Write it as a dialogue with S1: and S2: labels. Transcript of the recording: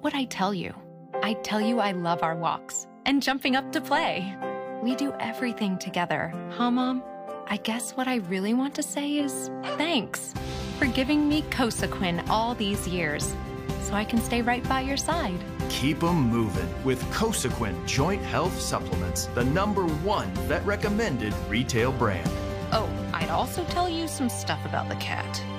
S1: would I tell you? I'd tell you I love our walks and jumping up to play. We do everything together, huh, Mom? I guess what I really want to say is thanks for giving me Cosequin all these years so I can stay right by your side.
S2: Keep 'em moving with Cosequin Joint Health Supplements, the #1 vet-recommended retail brand.
S1: Oh, I'd also tell you some stuff about the cat.